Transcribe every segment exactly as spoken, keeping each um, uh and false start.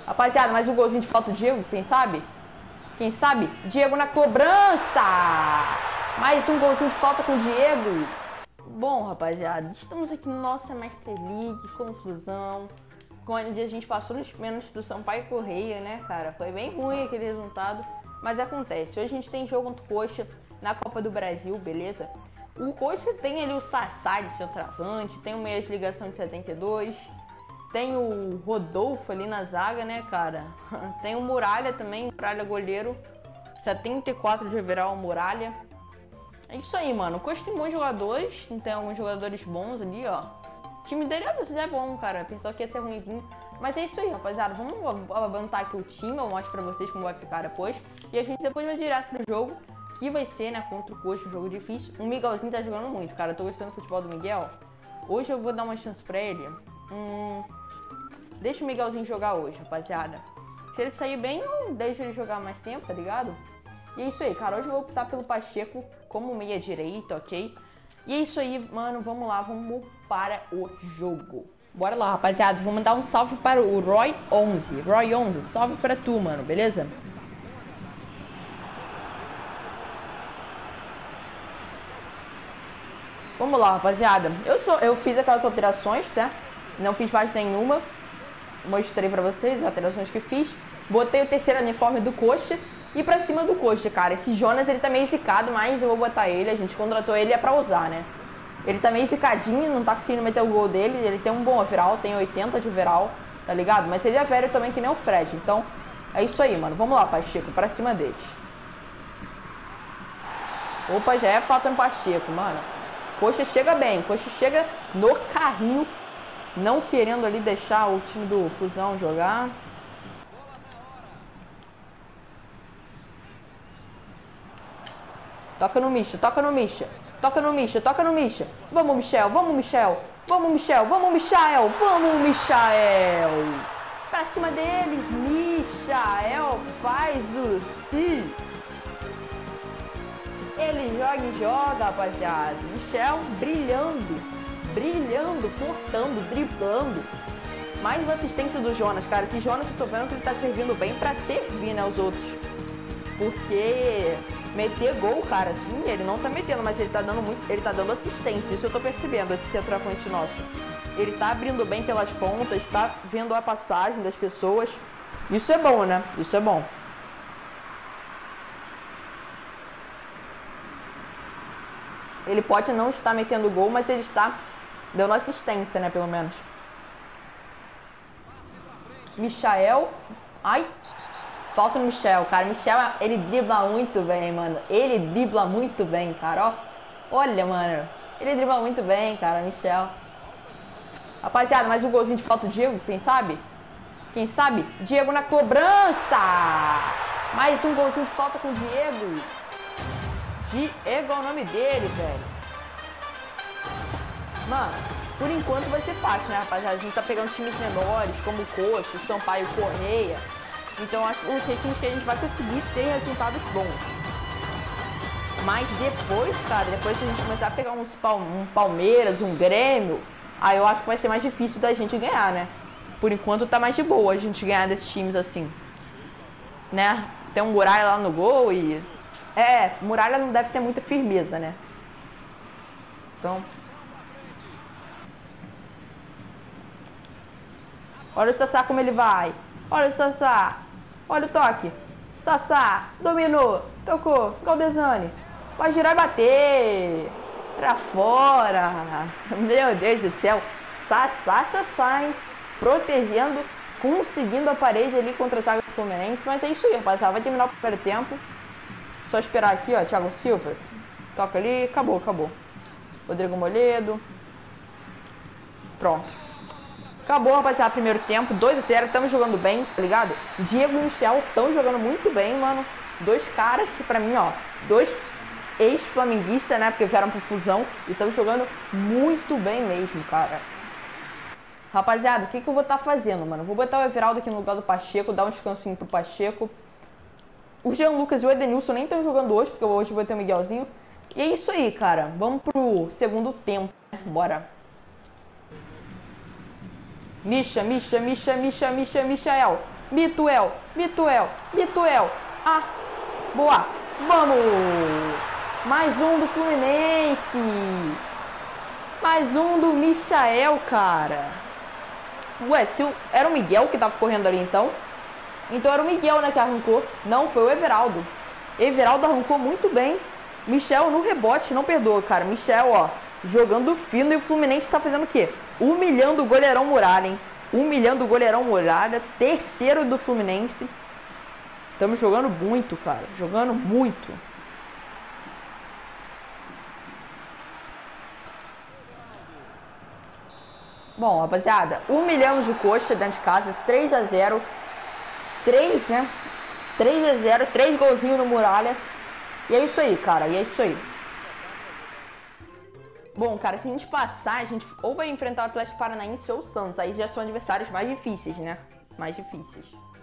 Rapaziada, mais um golzinho de falta do Diego, quem sabe? Quem sabe? Diego na cobrança! Mais um golzinho de falta com o Diego. Bom, rapaziada, estamos aqui no nossa Master League, confusão. Onde a gente passou nos pênaltis do Sampaio Correia, né, cara? Foi bem ruim aquele resultado, mas acontece. Hoje a gente tem jogo contra o Coxa na Copa do Brasil, beleza? O Coxa tem ali o Sassá de centroavante, tem o Meias de ligação de setenta e dois, tem o Rodolfo ali na zaga, né, cara? Tem o Muralha também, Muralha goleiro, setenta e quatro de overall, Muralha. É isso aí, mano. O Coxa tem bons jogadores, tem alguns jogadores bons ali, ó. O time dele é bom, cara. Pensava que ia ser ruimzinho. Mas é isso aí, rapaziada. Vamos levantar aqui o time. Eu mostro pra vocês como vai ficar depois. E a gente depois vai direto pro jogo, que vai ser, né, contra o Coxa, um jogo difícil. O Miguelzinho tá jogando muito, cara. Eu tô gostando do futebol do Miguel. Hoje eu vou dar uma chance pra ele. Hum, deixa o Miguelzinho jogar hoje, rapaziada. Se ele sair bem, eu deixo ele jogar mais tempo, tá ligado? E é isso aí, cara. Hoje eu vou optar pelo Pacheco como meia direita, ok? E é isso aí, mano. Vamos lá, vamos para o jogo. Bora lá, rapaziada. Vou mandar um salve para o Roy onze. Roy onze, salve pra tu, mano, beleza? Vamos lá, rapaziada. Eu, sou, eu fiz aquelas alterações, tá? Não fiz mais nenhuma. Mostrei pra vocês as alterações que fiz. Botei o terceiro uniforme do Coxa e pra cima do Coxa, cara. Esse Jonas, ele tá meio zicado, mas eu vou botar ele. A gente contratou ele é pra usar, né? Ele tá meio zicadinho, não tá conseguindo meter o gol dele. Ele tem um bom overall, tem oitenta de overall, tá ligado? Mas ele é velho também, que nem o Fred. Então, é isso aí, mano. Vamos lá, Pacheco, pra cima deles. Opa, já é falta no Pacheco, mano. Coxa chega bem, Coxa chega no carrinho, não querendo ali deixar o time do Fusão jogar. Toca no Misha, toca no Misha, toca no Misha, toca no Misha. Vamos, Michel, vamos, Michel. Vamos, Michel, vamos, Michael. Vamos, Michael. Pra cima deles, Michael faz o si. Ele joga e joga, rapaziada. Michel brilhando, brilhando, cortando, driblando. Mais uma assistência do Jonas, cara. Esse Jonas, eu tô vendo que ele tá servindo bem pra servir, né, os outros. Porque meter gol, cara, assim, ele não tá metendo, mas ele tá dando muito, ele tá dando assistência. Isso eu tô percebendo, esse centroavante nosso. Ele tá abrindo bem pelas pontas, tá vendo a passagem das pessoas. Isso é bom, né? Isso é bom. Ele pode não estar metendo gol, mas ele está dando assistência, né, pelo menos. Michael. Ai. Falta no Michel, cara. Michel, ele dribla muito bem, mano. Ele dribla muito bem, cara, ó. Olha, mano. Ele dribla muito bem, cara, Michel. Rapaziada, mais um golzinho de falta do Diego, quem sabe? Quem sabe? Diego na cobrança. Mais um golzinho de falta com o Diego. Diego é o nome dele, velho. Mano, por enquanto vai ser fácil, né, rapaziada? A gente tá pegando times menores, como o Coxa, o Sampaio Correia. Então, acho que os times que a gente vai conseguir ter resultados bons. Mas depois, cara, depois que a gente começar a pegar uns pal um Palmeiras, um Grêmio, aí eu acho que vai ser mais difícil da gente ganhar, né? Por enquanto tá mais de boa a gente ganhar desses times assim. Né? Tem um Muralha lá no gol e... É, Muralha não deve ter muita firmeza, né? Então... Olha o Sassá como ele vai. Olha o Sassá. Olha o toque. Sassá. Dominou. Tocou. Galdesani. Vai girar e bater. Pra fora. Meu Deus do céu. Sassá, Sassá, hein? Protegendo. Conseguindo a parede ali contra a zaga do Fluminense. Mas é isso aí, rapaziada. Vai terminar o primeiro tempo. Só esperar aqui, ó. Thiago Silva. Toca ali. Acabou, acabou. Rodrigo Moledo. Pronto. Acabou, rapaziada, primeiro tempo, dois a zero, estamos jogando bem, tá ligado? Diego e Michel estão jogando muito bem, mano. Dois caras que pra mim, ó, dois ex-flamenguistas, né, porque vieram pro Fusão e estão jogando muito bem mesmo, cara. Rapaziada, o que que eu vou estar tá fazendo, mano? Vou botar o Everaldo aqui no lugar do Pacheco, dar um descansinho pro Pacheco. O Jean Lucas e o Edenilson nem estão jogando hoje, porque hoje vai ter o Miguelzinho. E é isso aí, cara. Vamos pro segundo tempo, né? Bora. Misha, Misha, Misha, Misha, Misha, Michael. Mituel, Mituel, Mituel. Ah, boa. Vamos. Mais um do Fluminense. Mais um do Michael, cara. Ué, se o... era o Miguel que tava correndo ali, então? Então era o Miguel, né, que arrancou. Não, foi o Everaldo. Everaldo arrancou muito bem. Michel no rebote, não perdoa, cara. Michel, ó, jogando fino. E o Fluminense tá fazendo o quê? Humilhando o goleirão Muralha, hein? Humilhando o goleirão Muralha. Terceiro do Fluminense. Estamos jogando muito, cara. Jogando muito. Bom, rapaziada, humilhamos o Coxa dentro de casa. três a zero. três, né? três a zero. três golzinhos no Muralha. E é isso aí, cara. E é isso aí. Bom, cara, se a gente passar, a gente ou vai enfrentar o Atlético Paranaense ou o Santos. Aí já são adversários mais difíceis, né? Mais difíceis.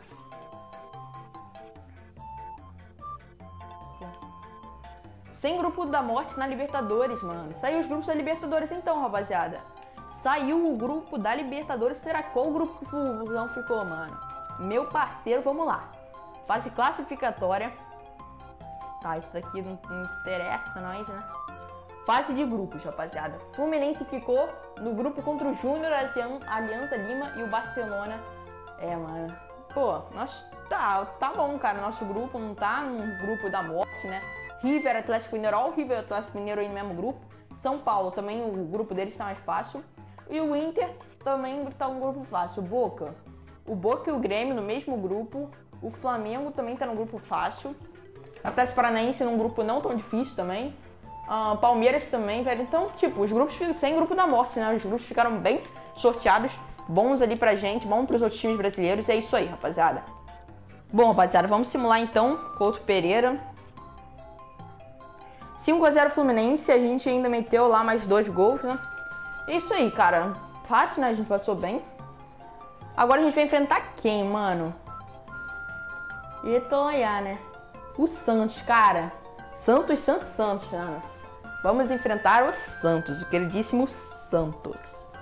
Sem grupo da morte na Libertadores, mano. Saiu os grupos da Libertadores então, rapaziada. Saiu o grupo da Libertadores. Será qual grupo que o Flusão ficou, mano? Meu parceiro, vamos lá. Fase classificatória. Tá, isso daqui não, não interessa nós, né? Fase de grupos, rapaziada. Fluminense ficou no grupo contra o Júnior, Alianza Lima e o Barcelona. É, mano. Pô, nós tá, tá bom, cara. Nosso grupo não tá num grupo da morte, né? River, Atlético Mineiro, ó, o River e Atlético Mineiro aí no mesmo grupo. São Paulo também, o grupo deles tá mais fácil. E o Inter também tá um grupo fácil. O Boca. O Boca e o Grêmio no mesmo grupo. O Flamengo também tá no grupo fácil. Atlético Paranaense num grupo não tão difícil também. Uh, Palmeiras também, velho. Então, tipo, os grupos sem grupo da morte, né? Os grupos ficaram bem sorteados. Bons ali pra gente, bons pros outros times brasileiros. E é isso aí, rapaziada. Bom, rapaziada, vamos simular então. Couto Pereira. cinco a zero Fluminense. A gente ainda meteu lá mais dois gols, né? É isso aí, cara. Fácil, né? A gente passou bem. Agora a gente vai enfrentar quem, mano? Etoiá, né? O Santos, cara. Santos, Santos, Santos, né? Vamos enfrentar o Santos, o queridíssimo Santos.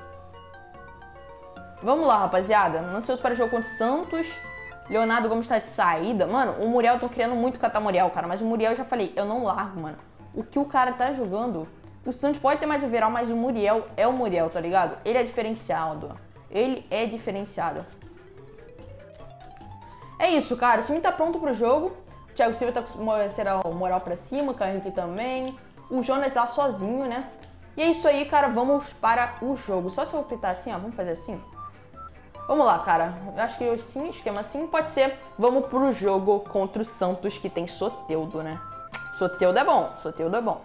Vamos lá, rapaziada. Ansioso para o jogo contra o Santos. Leonardo Gomes tá de saída. Mano, o Muriel, tô querendo muito catar o Muriel, cara. Mas o Muriel, eu já falei, eu não largo, mano. O que o cara tá jogando... O Santos pode ter mais overall, mas o Muriel é o Muriel, tá ligado? Ele é diferenciado. Ele é diferenciado. É isso, cara. O time tá pronto pro jogo. O Thiago Silva tá com o moral pra cima. O Caio Henrique também. O Jonas lá sozinho, né? E é isso aí, cara. Vamos para o jogo. Só se eu apertar assim, ó. Vamos fazer assim. Vamos lá, cara. Eu acho que assim, esquema assim pode ser. Vamos pro jogo contra o Santos, que tem Soteldo, né? Soteldo é bom. Soteldo é bom.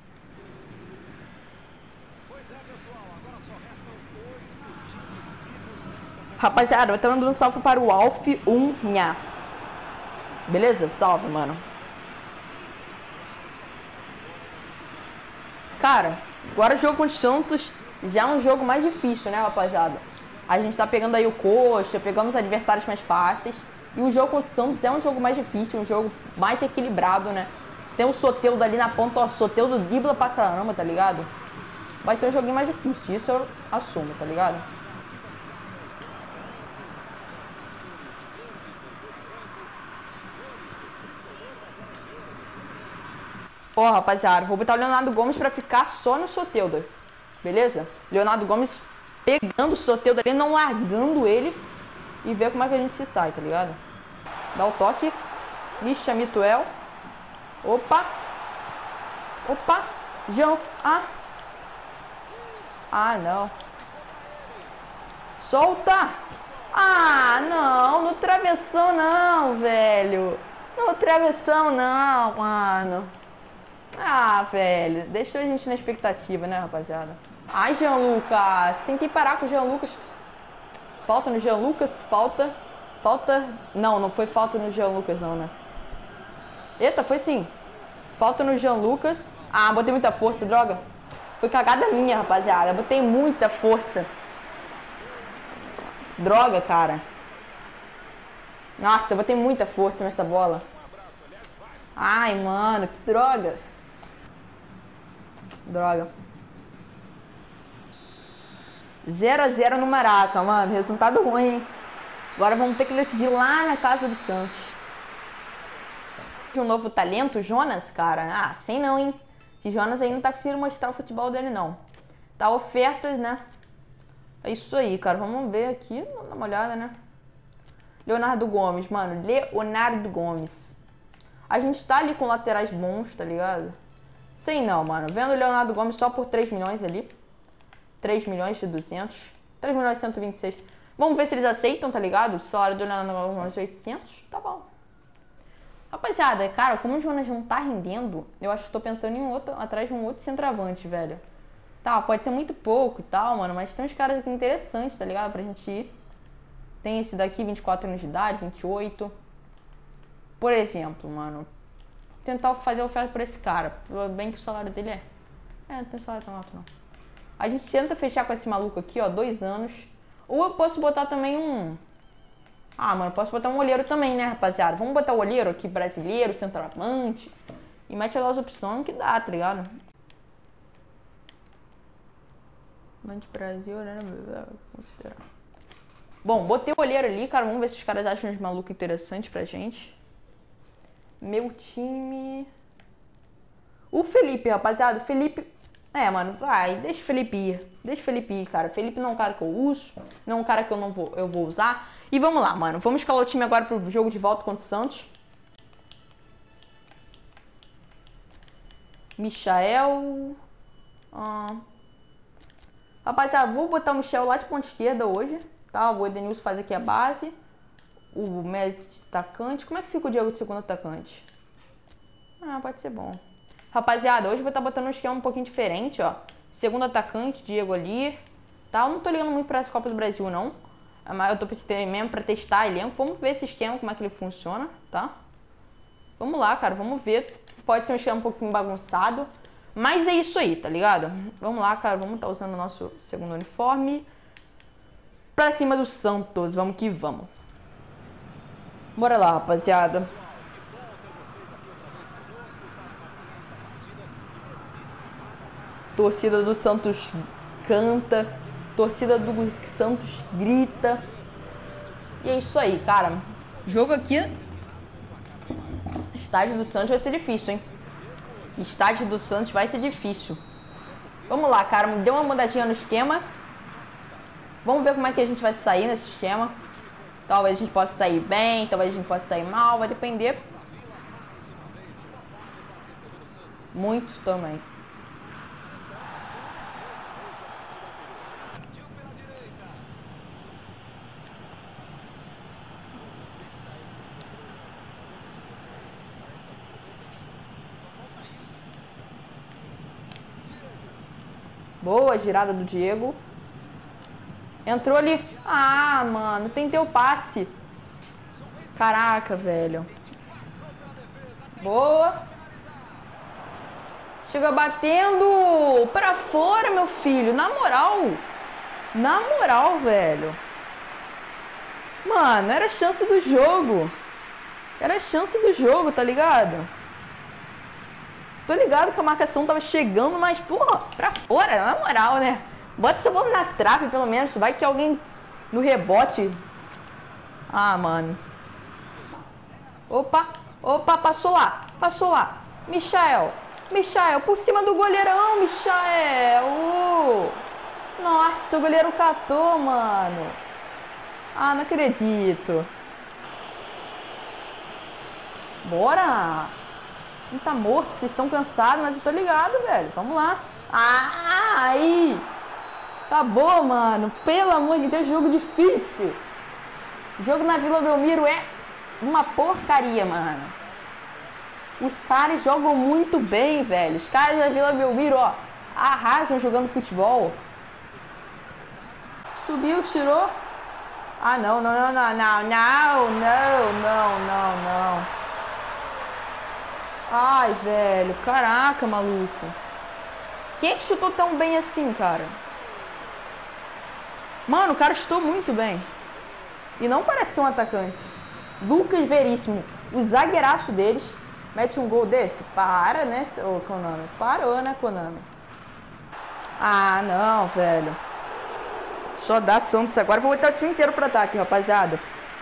Rapaziada, eu tô mandando um salve para o Alf Unha. Beleza? Salve, mano. Cara, agora o jogo contra o Santos já é um jogo mais difícil, né, rapaziada? A gente tá pegando aí o Coxa, pegamos adversários mais fáceis. E o jogo contra o Santos é um jogo mais difícil, um jogo mais equilibrado, né? Tem o Soteldo ali na ponta, ó, Soteldo dribla pra caramba, tá ligado? Vai ser um joguinho mais difícil, isso eu assumo, tá ligado? Ó, oh, rapaziada, vou botar o Leonardo Gomes pra ficar só no Soteldo. Beleza? Leonardo Gomes pegando o Soteldo ali, não largando ele. E ver como é que a gente se sai, tá ligado? Dá o toque. Misha Mituel. Opa. Opa. João. Ah. Ah, não. Solta. Ah, não. No travessão não, velho. No travessão não, mano. Ah, velho, deixou a gente na expectativa, né, rapaziada? Ai, Jean Lucas, tentei parar com o Jean Lucas. Falta no Jean Lucas, falta. Falta. Não, não foi falta no Jean Lucas, não, né? Eita, foi sim. Falta no Jean Lucas. Ah, botei muita força, droga. Foi cagada minha, rapaziada. Botei muita força. Droga, cara. Nossa, eu botei muita força nessa bola. Ai, mano, que droga. Droga. zero a zero no Maraca, mano. Resultado ruim, hein? Agora vamos ter que decidir lá na casa do Santos. Um novo talento, Jonas, cara. Ah, sei não, hein? Esse Jonas aí não tá conseguindo mostrar o futebol dele, não. Tá ofertas, né? É isso aí, cara. Vamos ver aqui. Vamos dar uma olhada, né? Leonardo Gomes, mano. Leonardo Gomes. A gente tá ali com laterais bons, tá ligado? Sei não, mano. Vendo o Leonardo Gomes só por três milhões ali. três milhões e duzentos. três milhões e cento e vinte e seis. Vamos ver se eles aceitam, tá ligado? O salário do Leonardo Gomes é oitocentos. Tá bom. Rapaziada, cara, como o Jonas não tá rendendo, eu acho que tô pensando em um outro, atrás de um outro centroavante, velho. Tá, pode ser muito pouco e tal, mano, mas tem uns caras aqui interessantes, tá ligado? Pra gente ir. Tem esse daqui, vinte e quatro anos de idade, vinte e oito. Por exemplo, mano, tentar fazer oferta pra esse cara. Bem que o salário dele é... É, não tem salário tão alto, não. A gente tenta fechar com esse maluco aqui, ó, dois anos. Ou eu posso botar também um... Ah, mano, posso botar um olheiro também, né, rapaziada? Vamos botar o olheiro aqui, brasileiro, centroavante. E mete lá as opções que dá, tá ligado? Mande Brasil, né? Bom, botei o olheiro ali, cara. Vamos ver se os caras acham uns malucos interessantes pra gente. Meu time... O Felipe, rapaziada. O Felipe... É, mano, vai, deixa o Felipe ir. Deixa o Felipe ir, cara. Felipe não é um cara que eu uso. Não é um cara que eu não vou, eu vou usar. E vamos lá, mano. Vamos escalar o time agora pro jogo de volta contra o Santos. Michael. Ah. Rapaziada, vou botar o Michel lá de ponta esquerda hoje. Tá? O Edenilson faz aqui a base. O médio atacante. Como é que fica o Diego de segundo atacante? Ah, pode ser bom. Rapaziada, hoje eu vou estar botando um esquema um pouquinho diferente, ó. Segundo atacante, Diego ali. Tá? Eu não tô ligando muito pra essa Copa do Brasil, não. Mas eu tô mesmo pra testar elenco. Vamos ver esse esquema, como é que ele funciona, tá? Vamos lá, cara, vamos ver. Pode ser um esquema um pouquinho bagunçado. Mas é isso aí, tá ligado? Vamos lá, cara, vamos estar usando o nosso segundo uniforme. Pra cima do Santos, vamos que vamos. Bora lá, rapaziada. Torcida do Santos canta. Torcida do Santos grita. E é isso aí, cara. Jogo aqui. Estádio do Santos vai ser difícil, hein? Estádio do Santos vai ser difícil. Vamos lá, cara. Deu uma mudadinha no esquema. Vamos ver como é que a gente vai sair nesse esquema. Talvez a gente possa sair bem, talvez a gente possa sair mal. Vai depender. Muito também. Boa girada do Diego. Entrou ali. Ah, mano, tentei o passe. Caraca, velho. Boa. Chega batendo pra fora, meu filho. Na moral. Na moral, velho. Mano, era a chance do jogo. Era a chance do jogo, tá ligado? Tô ligado que a marcação tava chegando, mas, porra, pra fora, na moral, né? Bota essa bola na trave, pelo menos. Vai que alguém no rebote. Ah, mano. Opa, opa, passou lá. Passou lá. Michael. Michael, por cima do goleirão, Michael. Uh. Nossa, o goleiro catou, mano. Ah, não acredito. Bora. Não tá morto, vocês estão cansados, mas eu tô ligado, velho. Vamos lá. Ah, aí. Tá bom, mano. Pelo amor de Deus, jogo difícil. O jogo na Vila Belmiro é uma porcaria, mano. Os caras jogam muito bem, velho. Os caras da Vila Belmiro, ó, arrasam jogando futebol. Subiu, tirou. Ah, não, não, não, não, não, não, não, não, não, não. Ai, velho, caraca, maluco. Quem é que chutou tão bem assim, cara? Mano, o cara chutou muito bem. E não parece ser um atacante. Lucas Veríssimo, o zagueiraço deles, mete um gol desse? Para, né, ô Konami? Parou, né, Konami? Ah, não, velho. Só dá Santos agora. Vou botar o time inteiro pro ataque, rapaziada.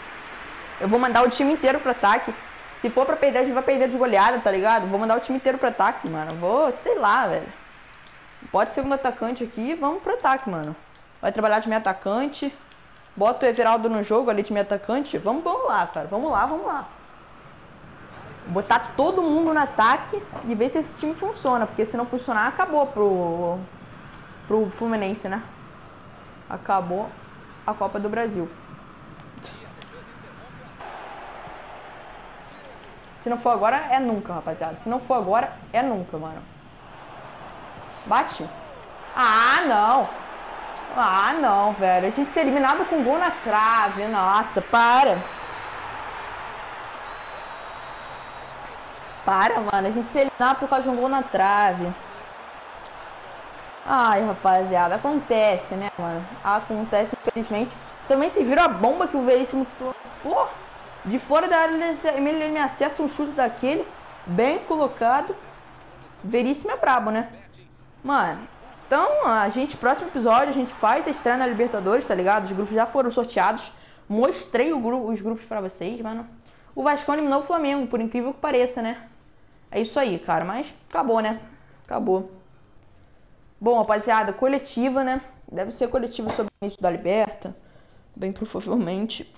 Eu vou mandar o time inteiro pro ataque. Se for pra perder, a gente vai perder de goleada, tá ligado? Vou mandar o time inteiro pro ataque, mano. Vou, sei lá, velho. Pode ser um atacante aqui, vamos pro ataque, mano. Vai trabalhar de meio atacante. Bota o Everaldo no jogo ali de meio atacante. Vamos, vamos lá, cara. Vamos lá, vamos lá. Botar todo mundo no ataque e ver se esse time funciona. Porque se não funcionar, acabou pro, pro Fluminense, né? Acabou a Copa do Brasil. Se não for agora, é nunca, rapaziada. Se não for agora, é nunca, mano. Bate. Ah, não. Ah, não, velho. A gente ser eliminado com gol na trave. Nossa, para. Para, mano. A gente ser eliminado por causa de um gol na trave. Ai, rapaziada. Acontece, né, mano? Acontece, infelizmente. Também se viram a bomba que o Veríssimo... Pô, de fora da área, ele me acerta um chute daquele. Bem colocado. Veríssimo é brabo, né? Mano, então a gente, próximo episódio, a gente faz a estreia na Libertadores, tá ligado? Os grupos já foram sorteados. Mostrei o gru os grupos pra vocês, mano. O Vascão eliminou o Flamengo, por incrível que pareça, né? É isso aí, cara. Mas acabou, né? Acabou. Bom, rapaziada, coletiva, né? Deve ser coletiva sobre o início da Liberta. Bem provavelmente.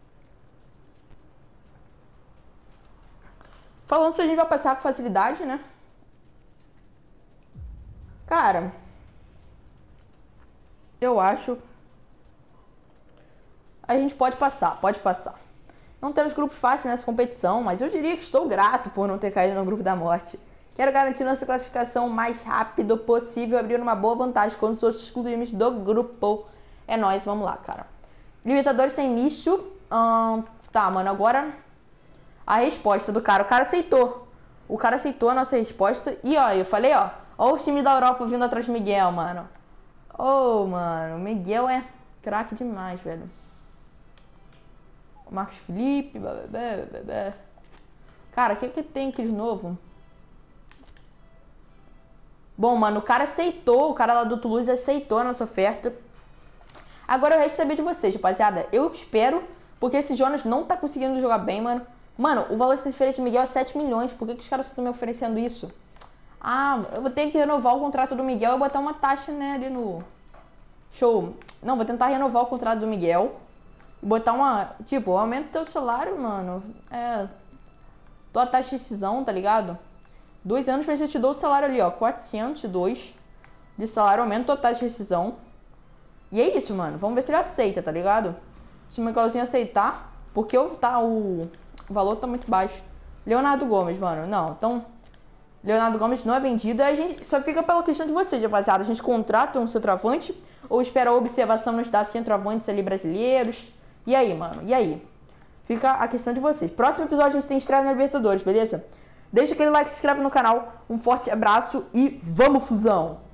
Falando se a gente vai passar com facilidade, né? Cara, eu acho a gente pode passar, pode passar. Não temos grupo fácil nessa competição, mas eu diria que estou grato por não ter caído no grupo da morte. Quero garantir nossa classificação o mais rápido possível, abrir uma boa vantagem contra os outros times do grupo. É nóis, vamos lá, cara. Libertadores tem início. Hum, tá, mano, agora a resposta do cara. O cara aceitou. O cara aceitou a nossa resposta. E ó, eu falei, ó. Ó o time da Europa vindo atrás do Miguel, mano. Oh, mano. O Miguel é craque demais, velho. O Marcos Felipe. Bebê, bebê. Cara, o que que tem aqui de novo? Bom, mano, o cara aceitou. O cara lá do Toulouse aceitou a nossa oferta. Agora eu resta saber de vocês, rapaziada. Eu espero, porque esse Jonas não tá conseguindo jogar bem, mano. Mano, o valor de transferência de Miguel é sete milhões. Por que que os caras estão me oferecendo isso? Ah, eu vou ter que renovar o contrato do Miguel e botar uma taxa, né, ali no... Show. Não, vou tentar renovar o contrato do Miguel. E botar uma... Tipo, aumenta o teu salário, mano. É... Tua taxa de rescisão, tá ligado? Dois anos, mas eu te dou o salário ali, ó. quatrocentos e dois de salário, aumenta tua taxa de rescisão. E é isso, mano. Vamos ver se ele aceita, tá ligado? Se o Miguelzinho aceitar, porque o, tá, o, o valor tá muito baixo. Leonardo Gomes, mano. Não, então... Leonardo Gomes não é vendido, a gente só fica pela questão de vocês, rapaziada. A gente contrata um centroavante ou espera a observação nos dar centroavantes ali brasileiros? E aí, mano? E aí? Fica a questão de vocês. Próximo episódio a gente tem estreia na Libertadores, beleza? Deixa aquele like, se inscreve no canal. Um forte abraço e vamos, fusão!